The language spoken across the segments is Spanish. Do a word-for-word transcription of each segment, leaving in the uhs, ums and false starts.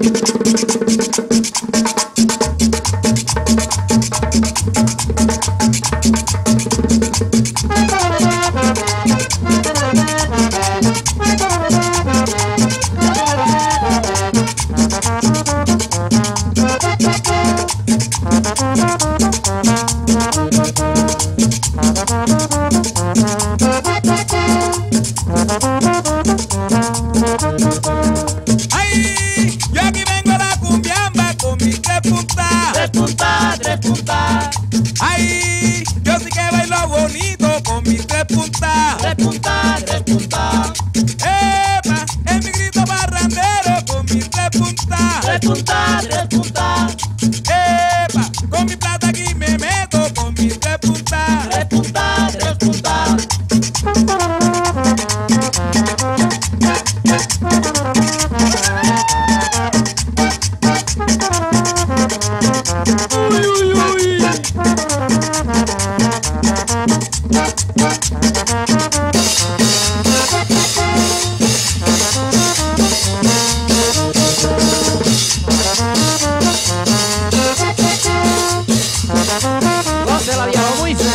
Ay, yo aquí vengo a la cumbiamba con mis tres puntas. Tres puntas, tres puntas. Ay, yo sí que bailo bonito con mis tres puntas. Tres puntas, tres puntas. Epa, es mi grito barrandero con mis tres puntas. Tres puntas, tres puntas. Epa, con mi plata aquí me meto con mis tres puntas. Tres puntas, tres puntas. Uy, uy, uy. Gócela, viejo Moisés.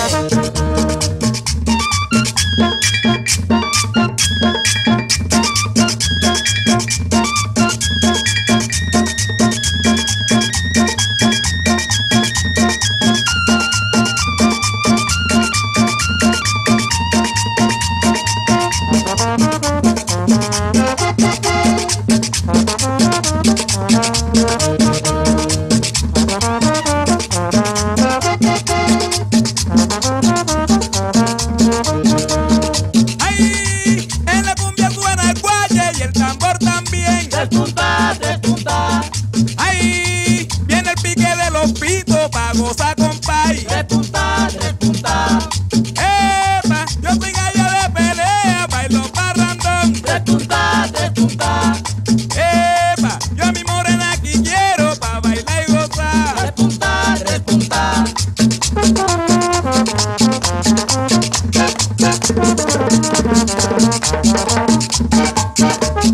Ay, en la cumbia suena el guaye y el tambor también. Tres puntas, tres puntas. Ay, viene el pique de los pitos pa' gozar con pay. Tres puntas, tres puntas. Epa, yo soy gallo de pelea, bailo parrandón. Tres puntas, tres puntas. Epa, yo a mi morena aquí quiero pa' bailar y gozar. Tres puntas, tres puntas.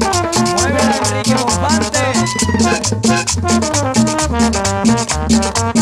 Mueve Enrique Bombante.